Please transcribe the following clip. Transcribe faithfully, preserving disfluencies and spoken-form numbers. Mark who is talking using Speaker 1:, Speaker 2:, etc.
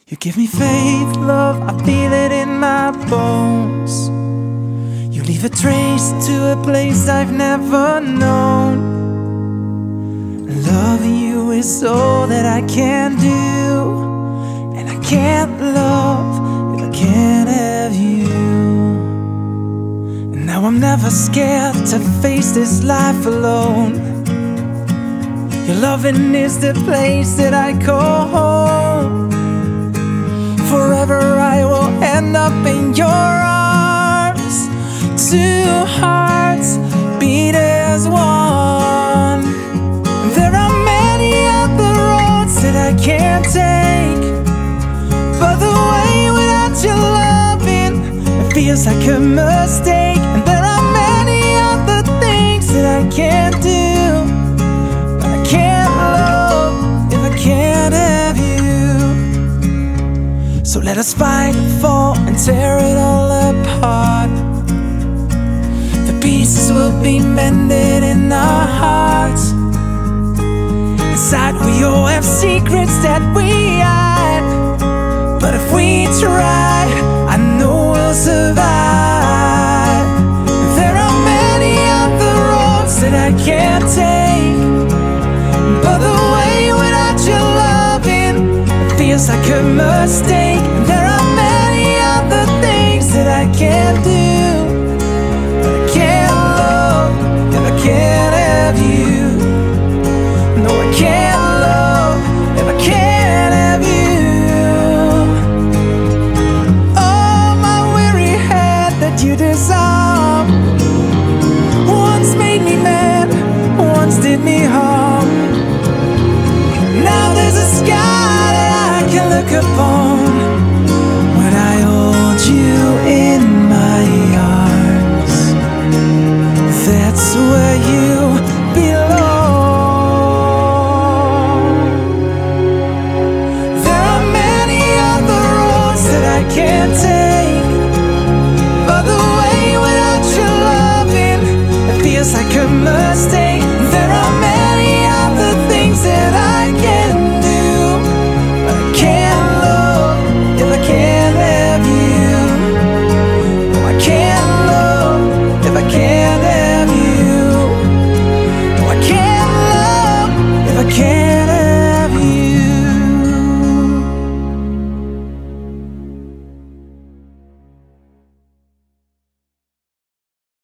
Speaker 1: You give me faith, love, I feel it in my bones. You leave a trace to a place I've never known. Loving you is all that I can do, and I can't love if I can't have you. And now I'm never scared to face this life alone. Your loving is the place that I call home. Forever I will end up in your arms. Two hearts beat as one. There are many other roads that I can't take, but the way without your loving, it feels like a mistake. And there are many other things that I can't do, but I can't love if I can't have you. So let us fight and fall and tear it all apart. The pieces will be mended in our hearts. Inside we all have secrets that we hide, but if we try, I know we'll survive. There are many other roads that I can't take, but the way without your loving, it feels like a mistake. There are many other things that I can't do, but I can't love if I can't have you. No, I can't love if I can't have you. Oh, my weary head that you disarm once made me mad, once did me harm. Now there's a sky that I can look upon.